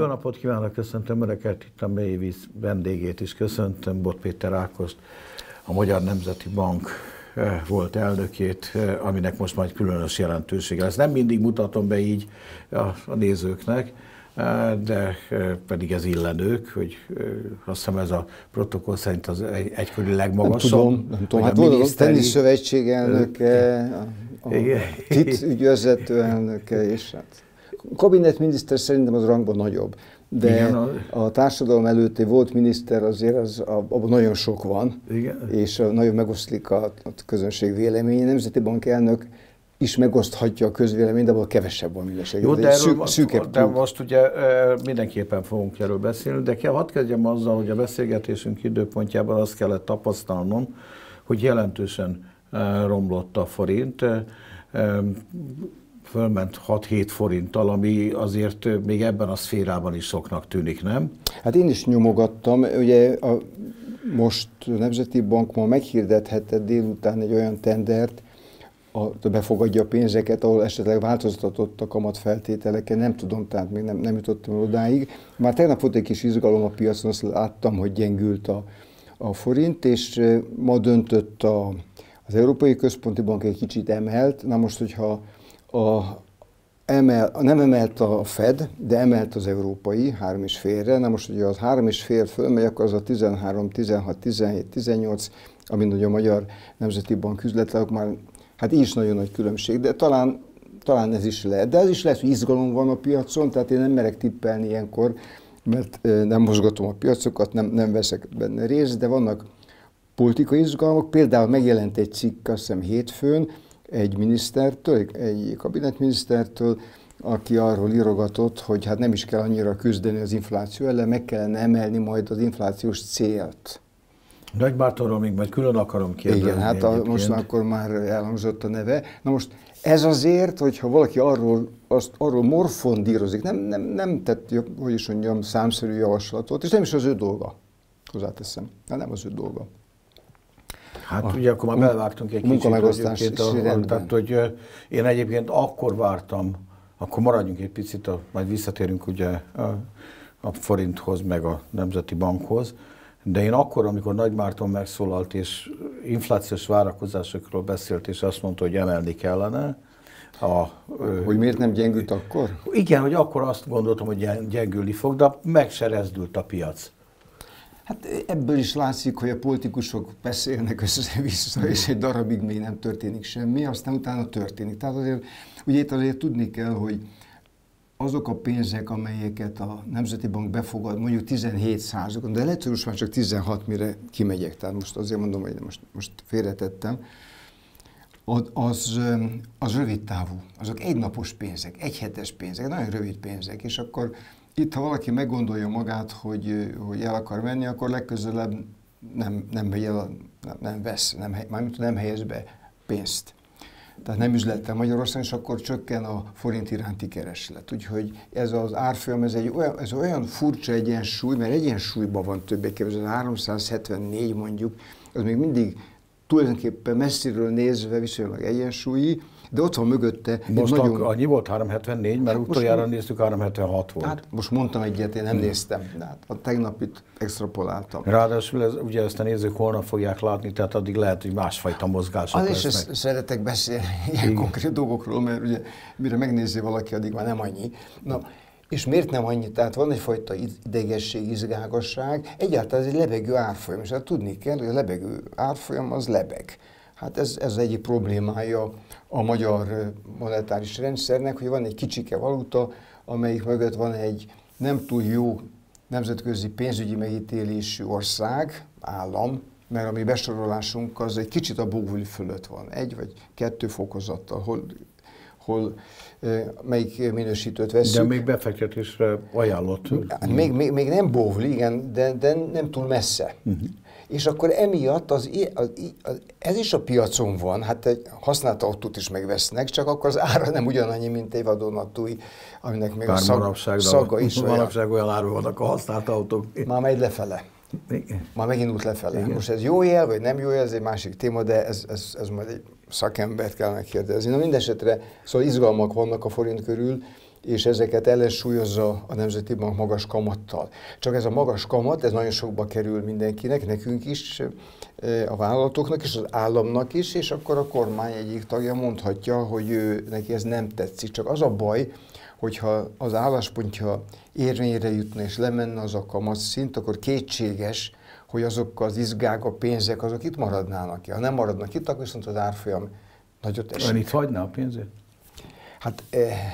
Jó napot kívánok, köszöntöm Önöket, itt a Mélyvíz vendégét is köszöntöm, Bot Péter Ágost, a Magyar Nemzeti Bank volt elnökét, aminek most majd különös jelentősége lesz. Nem mindig mutatom be így a nézőknek, de pedig ez illenők, hogy azt hiszem ez a protokoll szerint az egykori legmagasabb. Nem tudom, hát volt a teniszszövetség elnöke, a TIT ügyvezető elnöke, és hát kabinetminiszter szerintem az rangban nagyobb, de igen, a társadalom előtti volt miniszter azért, abban nagyon sok van, igen, és nagyon megoszlik a közönség véleménye. Nemzeti Bank elnök is megoszthatja a közvéleményt, de abban kevesebb van minőség. Jó, de most ugye mindenképpen fogunk erről beszélni, de hadd kezdjem azzal, hogy a beszélgetésünk időpontjában azt kellett tapasztalnom, hogy jelentősen romlott a forint, fölment 6-7 forinttal, ami azért még ebben a szférában is soknak tűnik, nem? Hát én is nyomogattam, ugye most a Nemzeti Bank ma meghirdethette délután egy olyan tendert, befogadja a pénzeket, ahol esetleg változtatott a kamatfeltételeken, nem tudom, tehát még nem jutottam odáig. Már tegnap volt egy kis izgalom a piacon, azt láttam, hogy gyengült a forint, és ma döntött az Európai Központi Bank egy kicsit emelt. Na most, hogyha nem emelt a Fed, de emelt az európai 3,5-re. Na most, hogyha az 3,5 fölmegy, akkor az a 13, 16, 17, 18, amin a Magyar Nemzeti Bank üzletelők már, hát így is nagyon nagy különbség, de talán ez is lehet. De ez is lehet, hogy izgalom van a piacon, tehát én nem merek tippelni ilyenkor, mert nem mozgatom a piacokat, nem veszek benne részt, de vannak politikai izgalmak. Például megjelent egy cikk, azt hiszem hétfőn, egy minisztertől, egy kabinetminisztertől, aki arról írogatott, hogy hát nem is kell annyira küzdeni az infláció ellen, meg kellene emelni majd az inflációs célt. Nagy Mártonról még majd külön akarom kérdezni. Igen, hát most akkor már elhangzott a neve. Na most ez azért, hogyha valaki arról morfondírozik, nem tett, hogy is mondjam, számszerű javaslatot, és nem is az ő dolga, hozzáteszem, nem az ő dolga. Hát ugye akkor már belvágtunk egy kicsit, tehát hogy én egyébként akkor vártam, akkor maradjunk egy picit, majd visszatérünk ugye a forinthoz, meg a Nemzeti Bankhoz, de én akkor, amikor Nagy Márton megszólalt, és inflációs várakozásokról beszélt, és azt mondta, hogy emelni kellene. Hogy miért nem gyengült akkor? Igen, hogy akkor azt gondoltam, hogy gyengülni fog, de meg se rezdült a piac. Hát ebből is látszik, hogy a politikusok beszélnek össze-vissza, és egy darabig még nem történik semmi, aztán utána történik. Tehát azért, ugye itt azért tudni kell, hogy azok a pénzek, amelyeket a Nemzeti Bank befogad, mondjuk 17%-on, de lehet, hogy most már csak 16, mire kimegyek, tehát most azért mondom, hogy most félretettem, az rövid távú, azok egynapos pénzek, egyhetes pénzek, nagyon rövid pénzek, és akkor itt, ha valaki meggondolja magát, hogy el akar menni, akkor legközelebb nem helyez be pénzt. Tehát nem üzlettel Magyarországon, és akkor csökken a forint iránti kereslet. Úgyhogy ez az árfolyam, ez olyan furcsa egyensúly, mert egyensúlyban van többé-kevésbé, 374 mondjuk, az még mindig tulajdonképpen messziről nézve viszonylag egyensúlyi, de ott van mögötte. Most nagyon... annyi volt 374, mert utoljára néztük, 376 volt. Hát most mondtam egyet, én nem néztem, de hát a tegnap itt extrapoláltam. Ráadásul ugye ezt a nézők holnap fogják látni, tehát addig lehet, hogy másfajta mozgások lesznek. Az is szeretek beszélni ilyen konkrét dolgokról, mert ugye mire megnézi valaki, addig már nem annyi. Na, és miért nem annyi? Tehát van egyfajta idegesség, izgágosság, egyáltalán ez egy lebegő árfolyam, és hát tudni kell, hogy a lebegő árfolyam az lebeg. Hát ez egyik problémája a magyar monetáris rendszernek, hogy van egy kicsike valuta, amelyik mögött van egy nem túl jó nemzetközi pénzügyi megítélésű ország, állam, mert a mi besorolásunk az egy kicsit a bogvuli fölött van, 1 vagy 2 fokozattal, hol melyik minősítőt veszünk. De még befektetésre ajánlott. Még nem bóvli, igen, de nem túl messze. És akkor emiatt ez is a piacon van, hát egy használt autót is megvesznek, csak akkor az ára nem ugyanannyi, mint egy vadonatúj, aminek még a szaga is olyan. Manapság olyan áru vannak a használt autók. Már megy lefele. Már megindult lefele. Igen. Most ez jó jel, vagy nem jó jel, ez egy másik téma, de ez majd egy szakembert kell megkérdezni. Na mindesetre, szóval izgalmak vannak a forint körül, és ezeket ellensúlyozza a Nemzeti Bank magas kamattal. Csak ez a magas kamat, ez nagyon sokba kerül mindenkinek, nekünk is, a vállalatoknak és az államnak is, és akkor a kormány egyik tagja mondhatja, hogy neki ez nem tetszik. Csak az a baj, hogyha az álláspontja érvényre jutna és lemenne az a kamatszint, akkor kétséges, hogy azok az izgák, a pénzek, azok itt maradnának ki. Ha nem maradnak itt, akkor viszont az árfolyam nagyot esik. Ön itt hagyná a pénzét? Hát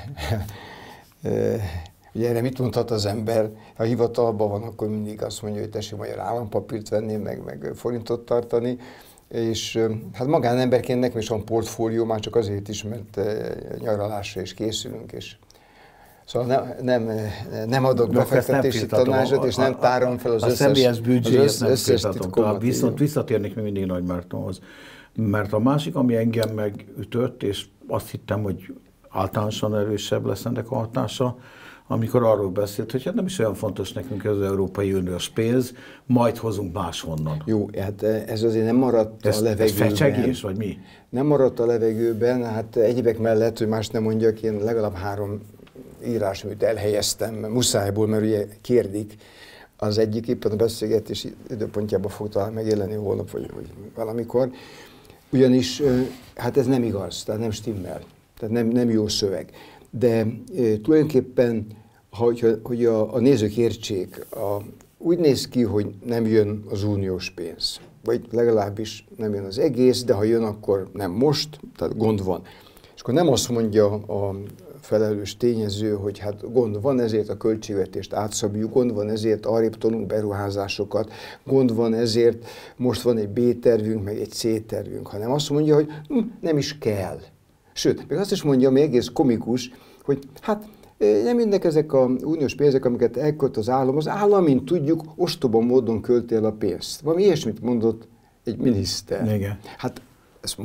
ugye erre mit mondhat az ember? Ha hivatalban van, akkor mindig azt mondja, hogy tessék magyar állampapírt venni, meg forintot tartani. És hát magánemberként nekem is van portfólió, már csak azért is, mert nyaralásra is készülünk, és szóval nem adok befektetési tanácsot, és nem tárom fel az összes... A személyes büdzséjét nem firtatom. Viszont visszatérnék még mindig Nagy Mártonhoz. Mert a másik, ami engem megütött, és azt hittem, hogy általánosan erősebb lesz ennek a hatása, amikor arról beszélt, hogy hát nem is olyan fontos nekünk ez az Európai Uniós pénz, majd hozunk máshonnan. Jó, hát ez azért nem maradt a levegőben. Ez fecsegés, vagy mi? Nem maradt a levegőben, hát egyébek mellett, hogy más nem mondjak, én legalább 3 írásműt elhelyeztem muszájból, mert ugye kérdik. Az egyik éppen a beszélgetés időpontjában fog talán megjelenni holnap, vagy valamikor. Ugyanis hát ez nem igaz, tehát nem stimmel, tehát nem jó szöveg. De tulajdonképpen, hogy a nézők értsék, úgy néz ki, hogy nem jön az uniós pénz. Vagy legalábbis nem jön az egész, de ha jön, akkor nem most, tehát gond van. És akkor nem azt mondja a felelős tényező, hogy hát gond van, ezért a költségvetést átszabjuk, gond van, ezért arrébb tolunk beruházásokat, gond van, ezért most van egy B-tervünk, meg egy C-tervünk, hanem azt mondja, hogy nem is kell. Sőt, még azt is mondja, ami egész komikus, hogy hát nem jönnek ezek a uniós pénzek, amiket elkölt az állam, mint tudjuk, ostoba módon költi el a pénzt. Valami ilyesmit mondott egy miniszter. Igen. Hát ezt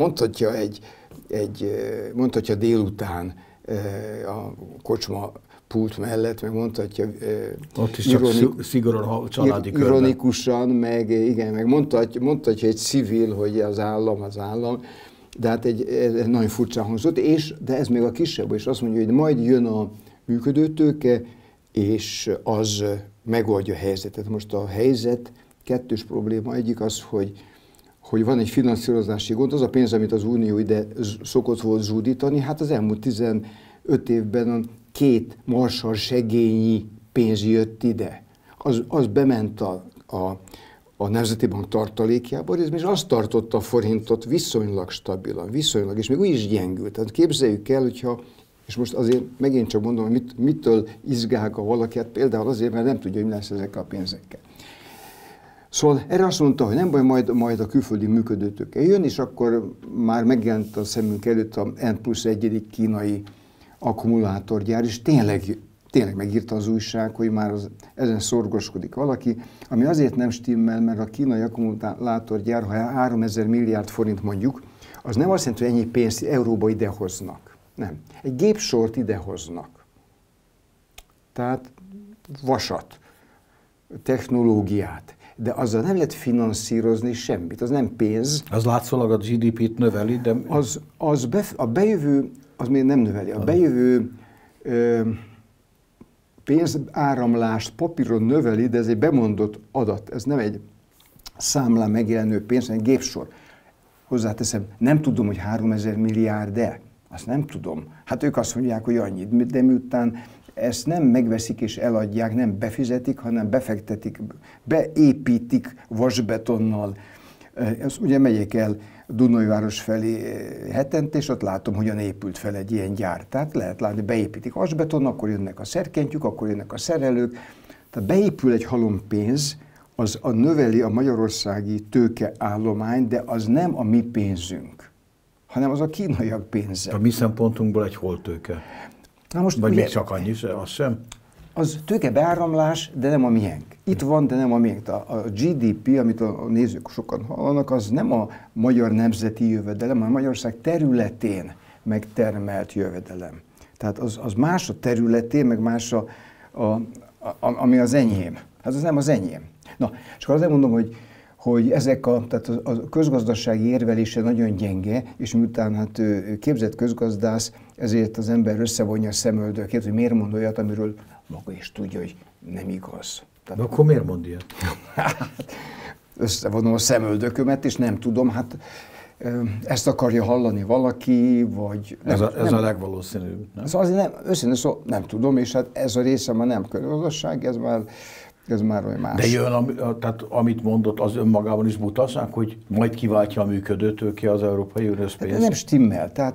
mondhatja délután a kocsma pult mellett, meg mondhatja ott is csak szigorúan családi körben. Ironikusan, meg mondhatja egy civil, hogy az állam, de hát ez nagyon furcsán hangzott, de ez még a kisebb, és azt mondja, hogy majd jön a működőtőke, és az megoldja a helyzetet. Most a helyzet kettős probléma. Egyik az, hogy van egy finanszírozási gond, az a pénz, amit az Unió ide szokott volt zúdítani, hát az elmúlt 15 évben 2 Marshall segélynyi pénz jött ide. Az bement a Nemzeti Bank tartalékjába, és azt tartotta a forintot viszonylag stabilan, és még úgy is gyengült. Tehát képzeljük el, és most azért megint csak mondom, hogy mitől izgálga valaki, hát például azért, mert nem tudja, hogy mi lesz ezekkel a pénzekkel. Szóval erre azt mondta, hogy nem baj, majd a külföldi működőtőke jön, és akkor már megjelent a szemünk előtt a N+1 kínai akkumulátorgyár, és tényleg megírta az újság, hogy már ezen szorgoskodik valaki, ami azért nem stimmel, mert a kínai akkumulátorgyár, ha 3000 milliárd forint mondjuk, az nem azt jelenti, hogy ennyi pénzt euróba idehoznak. Nem. Egy gépsort idehoznak. Tehát vasat, technológiát. De azzal nem lehet finanszírozni semmit, az nem pénz. Az látszólag a GDP-t növeli, de... A bejövő, az még nem növeli. A bejövő pénzáramlást papíron növeli, de ez egy bemondott adat. Ez nem egy számlán megjelenő pénz, hanem egy gépsor. Hozzáteszem, nem tudom, hogy 3000 milliárd-e. Azt nem tudom. Hát ők azt mondják, hogy annyit, de miután ezt nem megveszik és eladják, nem befizetik, hanem befektetik, beépítik vasbetonnal. Ezt ugye megyek el Dunajváros felé hetente, és ott látom, hogyan épült fel egy ilyen gyár. Tehát lehet látni, beépítik vasbeton, akkor jönnek a szerkentyűk, akkor jönnek a szerelők. Tehát beépül egy halom pénz, az növeli a magyarországi tőkeállomány, de az nem a mi pénzünk, hanem az a kínaiak pénze. A mi szempontunkból egy holtőke. Na most, vagy még csak annyi, az sem? Az tőkebeáramlás, de nem a miénk. Itt van, de nem a miénk. A GDP, amit a nézők sokan hallanak, az nem a magyar nemzeti jövedelem, hanem a Magyarország területén megtermelt jövedelem. Tehát az más a területén, meg más ami az enyém. Hát az nem az enyém. Na, és akkor azért mondom, hogy tehát a közgazdasági érvelése nagyon gyenge, és miután hát ő képzett közgazdász, ezért az ember összevonja a szemöldökét, hogy miért mond olyat, amiről maga is tudja, hogy nem igaz. De akkor miért mond ilyet? Összevonom a szemöldökömet, és nem tudom, hát ezt akarja hallani valaki, vagy... Ez a legvalószínűbb, nem? Szóval azért nem, őszintén szóval nem tudom, és hát ez a része már nem közgazdaság, ez már olyan más. De jön, tehát amit mondott, az önmagában is butaság, hogy majd kiváltja a működőtőke az Európai Uniós pénzt? Nem stimmel. Tehát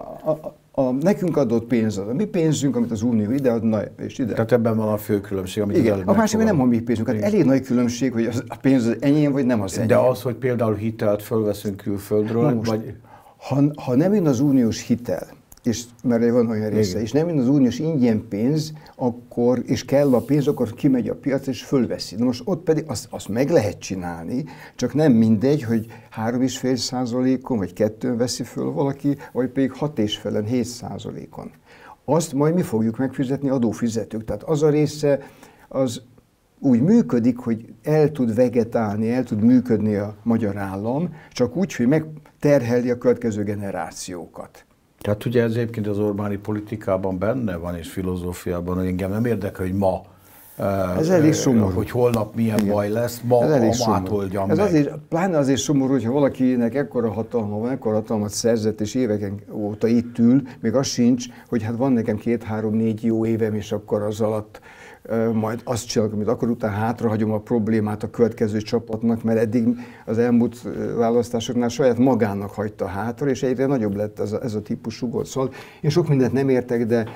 a nekünk adott pénz az a mi pénzünk, amit az Unió ideadna, és ide. Tehát ebben van a fő különbség, amit igen, a másik, hogy nem a mi pénzünk. Hát elég nagy különbség, hogy a pénz az enyém, vagy nem az enyém. De az, hogy például hitelt fölveszünk külföldről, most, vagy... Ha nem jön az uniós hitel, és mert van olyan része, igen, és nem jön az uniós ingyen pénz, akkor, és kell a pénz, akkor kimegy a piac és fölveszi. Na most ott pedig azt meg lehet csinálni, csak nem mindegy, hogy 3,5%-on vagy 2-n veszi föl valaki, vagy pedig 6,5-en, 7%-on. Azt majd mi fogjuk megfizetni, adófizetők. Tehát az a része az úgy működik, hogy el tud vegetálni, el tud működni a magyar állam, csak úgy, hogy megterheli a következő generációkat. Tehát ugye ez egyébként az Orbáni politikában benne van, és filozófiában, hogy engem nem érdekel, hogy ma, ez elég szomorú, hogy holnap milyen igen, baj lesz, ma a mát oldjam ez meg. Azért, pláne azért szomorú, hogyha valakinek ekkora hatalma van, ekkora hatalmat szerzett, és éveken óta itt ül, még az sincs, hogy hát van nekem 2-3-4 jó évem, és akkor az alatt majd azt csinálok, amit akkor, utána hátrahagyom a problémát a következő csapatnak, mert eddig az elmúlt választásoknál saját magának hagyta hátra, és egyre nagyobb lett ez a típusú gól. Szóval én sok mindent nem értek, de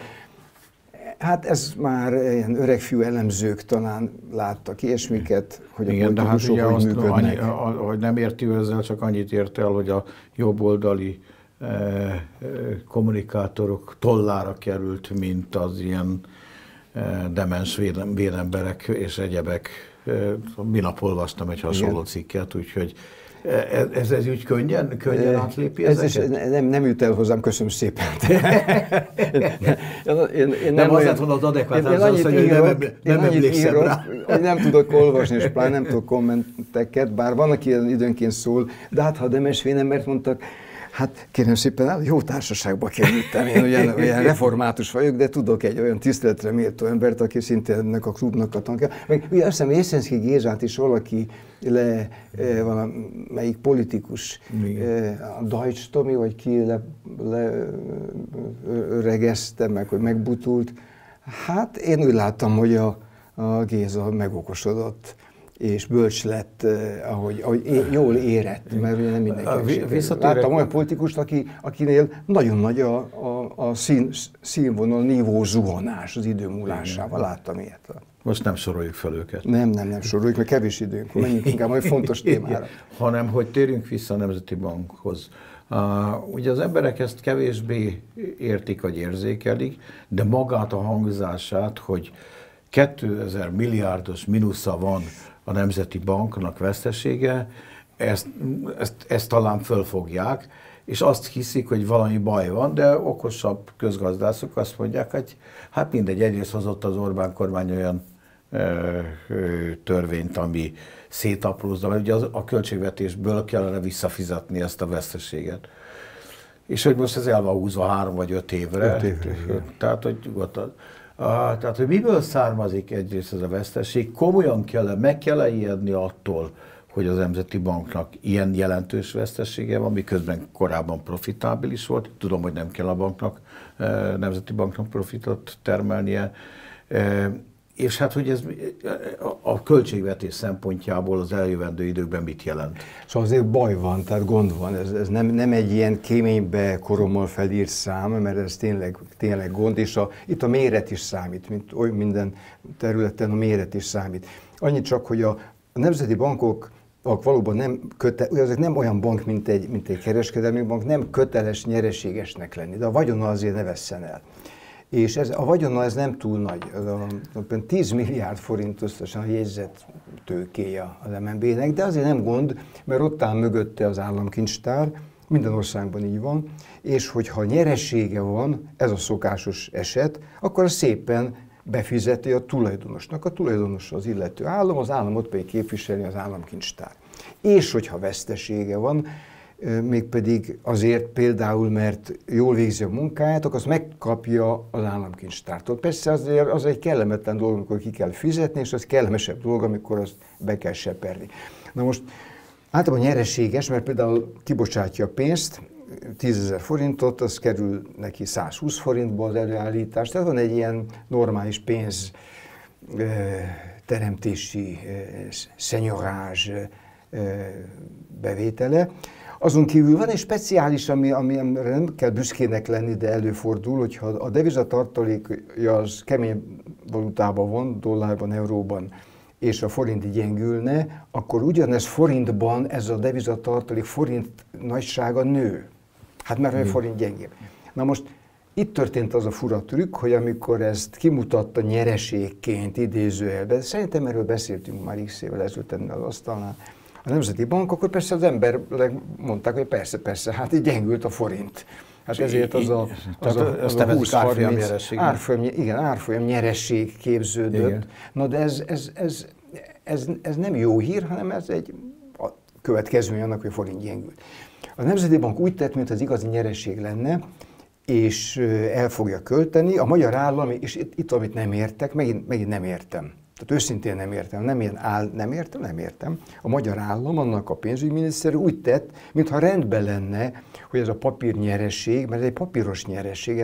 hát ez már ilyen öregfiú elemzők talán láttak ilyesmiket, hogy igen, a politikusok hogy működnek. Hogy nem érti ezzel, csak annyit ért el, hogy a jobboldali kommunikátorok tollára került, mint az ilyen demens vénemberek és egyebek. Minap olvastam egy hasonló cikket, úgyhogy ez úgy könnyen átlépi ezeket? Nem jut el hozzám, köszönöm szépen. én nem azért van az adekvát, hogy nem emlékszem rá. Én nem tudok olvasni, és pláne nem tudok kommenteket, bár van, aki időnként szól, de hát ha demens vénembert mondtak, hát kérem szépen, jó társaságba kerültem, én olyan református vagyok, de tudok egy olyan tiszteletre méltó embert, aki szintén ennek a klubnak a tagja. Meg ugye azt hiszem, Jeszenszky Gézát is valaki valamelyik politikus, a Deutsch Tomi, vagy ki öregezte meg, hogy megbutult. Hát én úgy láttam, hogy a Géza megokosodott, és bölcs lett, ahogy jól érett, mert ugye nem mindenki. Láttam olyan politikust, akinél nagyon nagy a színvonal, nívó zuhanás az idő múlásával. Láttam ilyet. Most nem soroljuk fel őket. Nem soroljuk, mert kevés időnk, menjünk inkább egy fontos témára. Hanem, hogy térjünk vissza a Nemzeti Bankhoz. Ugye az emberek ezt kevésbé értik, vagy érzékelik, de magát a hangzását, hogy 2000 milliárdos mínusza van a Nemzeti Banknak vesztesége, ezt talán fölfogják, és azt hiszik, hogy valami baj van, de okosabb közgazdászok azt mondják, hogy hát mindegy, egyrészt hozott az Orbán kormány olyan törvényt, ami szétaprózza, mert ugye a költségvetésből kellene visszafizetni ezt a veszteséget. És hogy most ez el van húzva 3 vagy 5 évre. 5 évre. Tehát, hogy nyugodtan. Tehát, hogy miből származik egyrészt ez a veszteség, komolyan meg kell ijedni attól, hogy az Nemzeti Banknak ilyen jelentős vesztesége van, miközben korábban profitábilis volt. Tudom, hogy nem kell a Nemzeti Banknak profitot termelnie. És hát, hogy ez a költségvetés szempontjából az eljövendő időkben mit jelent? Szóval azért baj van, tehát gond van. Ez nem egy ilyen kéménybe korommal felírt szám, mert ez tényleg gond, és itt a méret is számít, mint oly minden területen a méret is számít. Annyit csak, hogy a nemzeti bankok valóban ezek nem olyan bank, mint egy kereskedelmi bank, nem köteles nyereségesnek lenni, de a vagyona azért ne vesszen el. És a vagyona ez nem túl nagy, 10 milliárd forint összesen a jegyzett tőkéje az MNB-nek, de azért nem gond, mert ott áll mögötte az államkincstár, minden országban így van, és hogyha nyeresége van, ez a szokásos eset, akkor szépen befizeti a tulajdonosnak. A tulajdonos az illető állam, az államot pedig képviseli az államkincstár. És hogyha vesztesége van, mégpedig azért például, mert jól végzi a munkáját, akkor azt megkapja az államkincstártól. Persze azért az egy kellemetlen dolog, amikor ki kell fizetni, és az kellemesebb dolog, amikor azt be kell seperni. Na most általában nyereséges, mert például kibocsátja a pénzt, 10 000 forintot, az kerül neki 120 forintba az előállítás. Tehát van egy ilyen normális pénz teremtési szenyorázs bevétele. Azon kívül van egy speciális, amire nem kell büszkének lenni, de előfordul, hogyha a devizatartalékja az kemény valutában van, dollárban, euróban, és a forint gyengülne, akkor ugyanez forintban ez a devizatartalék forint nagysága nő. Hát mert a forint gyengébb. Na most itt történt az a fura trükk, hogy amikor ezt kimutatta nyereségként idézőjelben, szerintem erről beszéltünk már x évvel ezelőtt ennél az asztalnál, a Nemzeti Bank, akkor persze az emberek mondták, hogy persze, hát így gyengült a forint. Hát ezért az a 20-30 árfolyam nyereség képződött. Igen. Na de ez nem jó hír, hanem ez egy következménye annak, hogy a forint gyengült. A Nemzeti Bank úgy tett, mintha az igazi nyereség lenne, és el fogja költeni. A magyar állam, és itt amit nem értek, megint nem értem. Tehát őszintén nem értem, nem értem. A magyar állam, annak a pénzügyminiszter úgy tett, mintha rendben lenne, hogy ez a papír nyereség, mert ez egy papíros nyereség,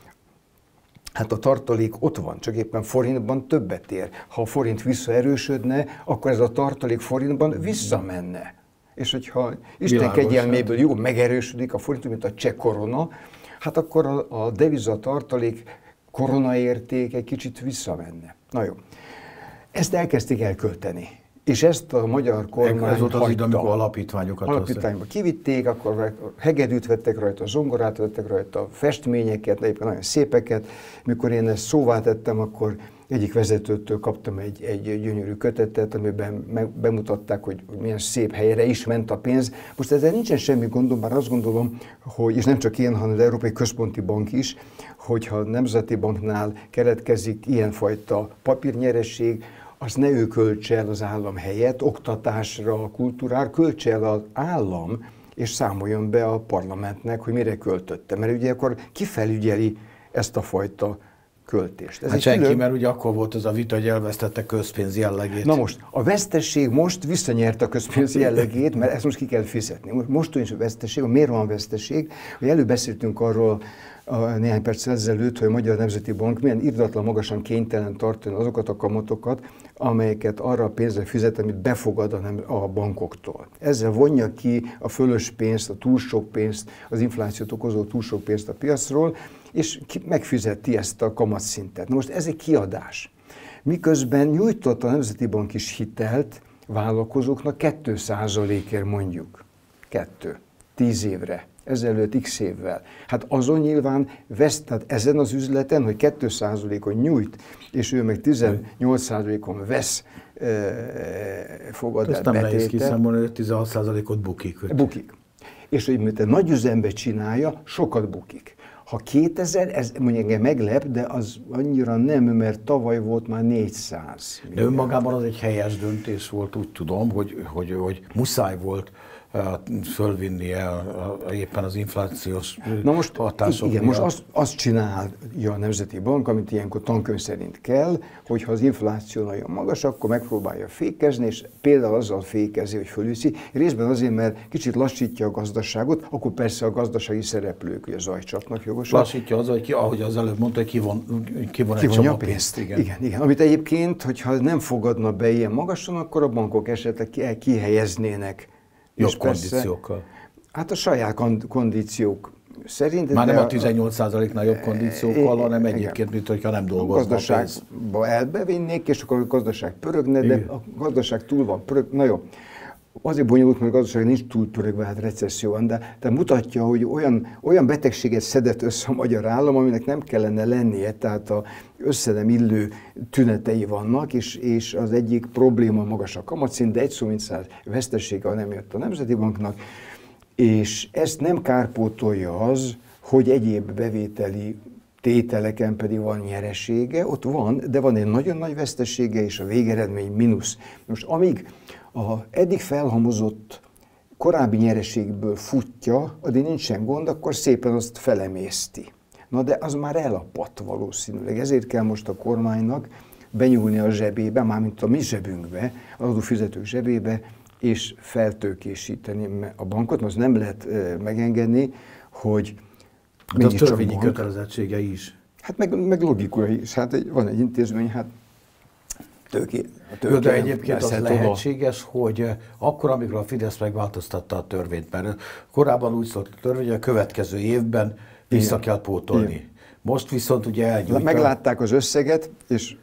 hát a tartalék ott van, csak éppen forintban többet ér. Ha a forint visszaerősödne, akkor ez a tartalék forintban visszamenne. És hogyha Isten kegyelméből jó megerősödik a forint, mint a cseh korona, hát akkor a devizatartalék koronaérték egy kicsit visszamenne. Na jó. Ezt elkezdték elkölteni. És ezt a magyar kormány ez volt az idő, amikor alapítványba kivitték, akkor hegedűt vettek rajta, zongorát vettek rajta, festményeket, egyébként nagyon szépeket. Mikor én ezt szóvá tettem, akkor egyik vezetőtől kaptam egy gyönyörű kötetet, amiben bemutatták, hogy milyen szép helyre is ment a pénz. Most ezzel nincsen semmi gondom, bár azt gondolom, hogy, és nem csak én, hanem az Európai Központi Bank is, hogyha a Nemzeti Banknál keletkezik ilyenfajta papírnyereség, azt ne ő költse el az állam helyett, oktatásra, kultúrára, költse el az állam, és számoljon be a parlamentnek, hogy mire költötte. Mert ugye akkor kifelügyeli ezt a fajta költést. Hát senki, mert ugye akkor volt az a vita, hogy elvesztette közpénz jellegét. Na most, a vesztesség most visszanyerte a közpénz jellegét, mert ezt most ki kell fizetni. Most is a vesztesség, miért van vesztesség? Hogy előbb beszéltünk arról néhány perccel ezelőtt, hogy a Magyar Nemzeti Bank milyen irdatlan magasan kénytelen tartani azokat a kamatokat, amelyeket arra a pénzre fizet, amit befogad a bankoktól. Ezzel vonja ki a fölös pénzt, a túl sok pénzt, az inflációt okozó túl sok pénzt a piacról, és megfizeti ezt a kamatszintet. Na most ez egy kiadás. Miközben nyújtott a Nemzeti Bank is hitelt vállalkozóknak 2%-ért mondjuk. 10 évre. Ezelőtt x évvel. Hát azon nyilván vesz, tehát ezen az üzleten, hogy 2%-on nyújt, és ő meg 18%-on vesz, fogad el betétet. Ezt nem nehéz kiszámolni, hogy 16%-ot bukik. Bukik. És hogy mint egy nagy üzembe csinálja, sokat bukik. Ha 2000, ez mondjuk engem meglep, de az annyira nem, mert tavaly volt már 400. De önmagában az egy helyes döntés volt, úgy tudom, hogy muszáj volt fölvinni éppen az inflációs hatások. Igen, most azt csinálja a Nemzeti Bank, amit ilyenkor tankönyv szerint kell, hogyha az infláció nagyon magas, akkor megpróbálja fékezni, és például azzal fékezi, hogy fölviszi. Részben azért, mert kicsit lassítja a gazdaságot, akkor persze a gazdasági szereplők ugye zajcsapnak jogosan. Lassítja az, hogy ahogy az előbb mondta, hogy kivon egy csomó pénzt. Igen. Amit egyébként, hogyha nem fogadna be ilyen magasan, akkor a bankok esetleg kihelyeznének jobb kondíciókkal. Hát a saját kondíciók szerint. Már nem a 18%-nál jobb kondíciókkal, hanem egyébként, mint hogyha nem dolgoznak. A gazdaságba elbevinnék, és akkor a gazdaság pörögne, de a gazdaság túl van pörög. Na jó, azért bonyolult, mert a gazdaság nincs túl pörögve, hát recesszió van, de mutatja, hogy olyan betegséget szedett össze a magyar állam, aminek nem kellene lennie, tehát össze nem illő tünetei vannak, és az egyik probléma magas a kamatszint, de egy szó mint száz vesztesége nem jött a Nemzeti Banknak, és ezt nem kárpótolja az, hogy egyéb bevételi tételeken pedig van nyeresége, ott van, de van egy nagyon nagy vesztesége, és a végeredmény mínusz. Most amíg eddig felhamozott korábbi nyereségből futja, addig nincsen gond, akkor szépen azt felemészti. Na de az már elapadt valószínűleg. Ezért kell most a kormánynak benyúlni a zsebébe, mármint a mi zsebünkbe, az adófizetők zsebébe, és feltőkésíteni a bankot, mert azt nem lehet megengedni, hogy de a törvényi kötelezettsége is. Hát meg logikai is. Hát van egy intézmény, hát de egyébként az lehetséges, hogy akkor, amikor a Fidesz megváltoztatta a törvényt, mert korábban úgy szólt a törvény, hogy a következő évben vissza kell pótolni. Igen. Most viszont ugye elnyújtani. Meglátták az összeget, és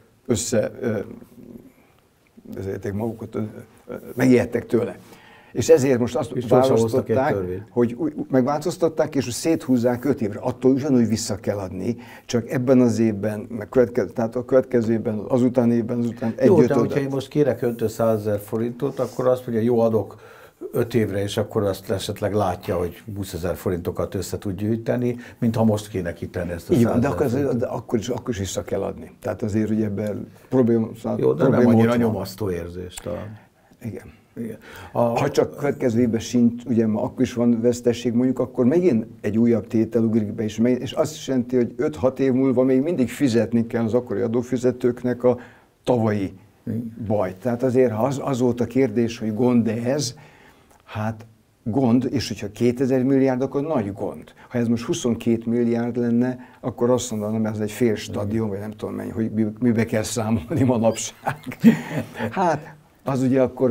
magukat, megijedtek tőle. És ezért most azt választották, hogy megváltoztatták, és széthúzzák 5 évre. Attól ugyanúgy vissza kell adni, csak ebben az évben, tehát a következő évben, azután évben, jó, de hogyha én most kérek öntől 100 000 forintot, akkor azt mondja, jó, adok 5 évre, és akkor azt esetleg látja, hogy 20 000 forintokat össze tud gyűjteni, mintha most kéne kitenni ezt a 100 000 de akkor is vissza kell adni. Tehát azért ugye ebben probléma... Jó, de nem annyira nyomasztó érzést. Igen. Igen. Ha csak következő évben sincs, ugye akkor is van vesztesség mondjuk, akkor megint egy újabb tétel ugrik be, és azt is jelenti, hogy 5-6 év múlva még mindig fizetni kell az akkori adófizetőknek a tavalyi bajt. Tehát azért, ha az volt a kérdés, hogy gond-e ez, hát gond, és hogyha 2000 milliárd, akkor nagy gond. Ha ez most 22 milliárd lenne, akkor azt mondanám, ez egy fél stadion, vagy nem tudom mennyi, hogy mibe kell számolni manapság. Hát, az ugye akkor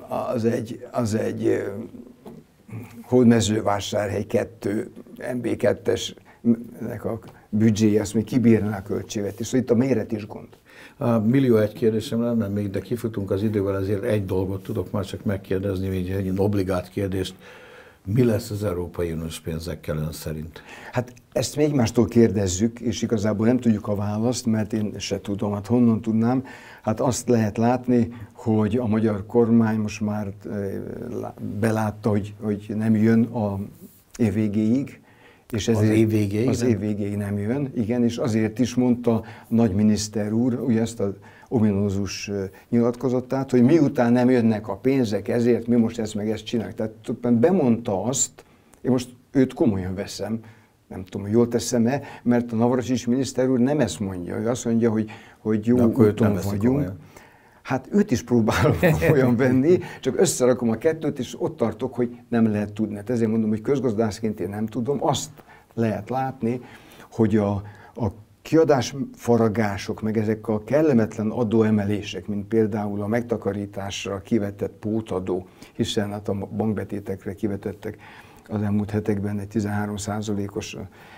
az egy Hódmezővásárhely 2, MB2-esnek a büdzséje, azt még kibírná a költségvetést. Szóval itt a méret is gond. Millió egy kérdésem lenne még, de kifutunk az idővel, ezért egy dolgot tudok már csak megkérdezni, egy obligát kérdést. Mi lesz az Európai Uniós pénzekkel ön szerint? Hát ezt még egymástól kérdezzük, és igazából nem tudjuk a választ, mert én se tudom, hát honnan tudnám. Hát azt lehet látni, hogy a magyar kormány most már belátta, hogy nem jön a év végéig. És az év végéig? Az év végéig nem jön, igen, és azért is mondta a nagyminiszter úr, ugye ezt az ominózus nyilatkozatát, hogy miután nem jönnek a pénzek, ezért mi most ezt meg ezt csináljuk. Tehát bemondta azt, én most őt komolyan veszem, nem tudom, hogy jól teszem-e, mert a Navracsics miniszter úr nem ezt mondja, ő azt mondja, hogy jó úton vagyunk. Komolyan. Hát őt is próbálom olyan venni, csak összerakom a kettőt, és ott tartok, hogy nem lehet tudni. Hát ezért mondom, hogy közgazdászként én nem tudom. Azt lehet látni, hogy a kiadásfaragások, meg ezek a kellemetlen adóemelések, mint például a megtakarításra kivetett pótadó, hiszen hát a bankbetétekre kivetettek az elmúlt hetekben egy 13%-os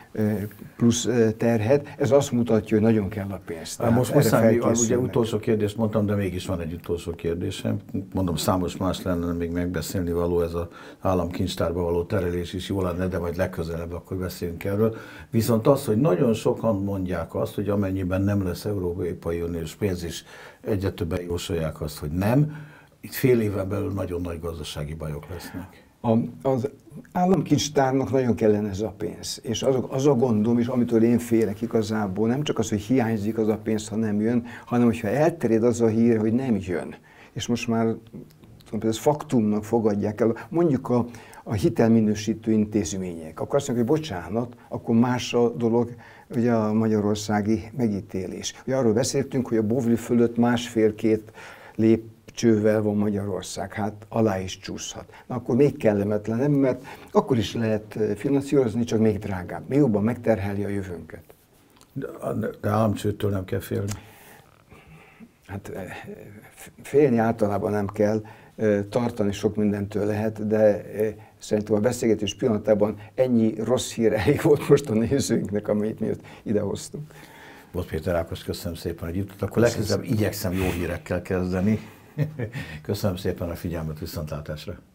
plusz terhet, ez azt mutatja, hogy nagyon kell a pénz. Most ugye utolsó kérdést mondtam, de mégis van egy utolsó kérdésem. Mondom, számos más lenne még megbeszélni való, ez az államkincstárba való terelés is jó lenne, de majd legközelebb akkor beszélünk erről. Viszont az, hogy nagyon sokan mondják azt, hogy amennyiben nem lesz Európai Uniós pénz, és egyre többen jósolják azt, hogy nem, itt fél éven belül nagyon nagy gazdasági bajok lesznek. Az államkincstárnak nagyon kellene ez a pénz. És az a gondom, és amitől én félek igazából, nem csak az, hogy hiányzik az a pénz, ha nem jön, hanem hogyha elterjed az a hír, hogy nem jön. És most már ez faktumnak fogadják el. Mondjuk a hitelminősítő intézmények. Akkor azt mondják, hogy bocsánat, akkor más a dolog, ugye a magyarországi megítélés. Ugye arról beszéltünk, hogy a Bovli fölött 1,5-2 lépcsővel van Magyarország, hát alá is csúszhat. Na akkor még kellemetlenebb, mert akkor is lehet finanszírozni, csak még drágább. Még jobban megterheli a jövőnket. De államcsődtől nem kell félni? Hát félni általában nem kell, tartani sok mindentől lehet, de szerintem a beszélgetés pillanatában ennyi rossz hír elég volt most a nézőinknek, amit mi idehoztunk. Bot Péter Ákos, köszönöm szépen, hogy jutott. Akkor legközelebb igyekszem jó hírekkel kezdeni. Köszönöm szépen a figyelmet, viszontlátásra.